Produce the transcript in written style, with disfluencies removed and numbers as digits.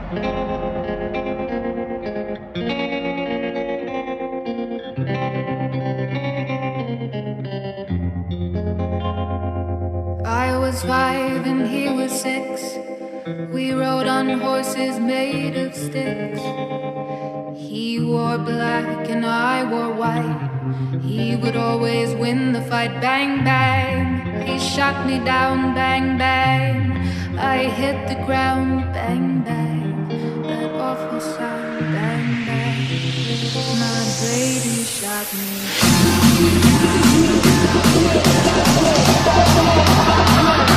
I was 5 and he was 6. We rode on horses made of sticks. He wore black and I wore white. He would always win the fight. Bang, bang. He shot me down. Bang, bang. I hit the ground. Bang, bang. That awful sound. Bang, bang. My baby shot me down.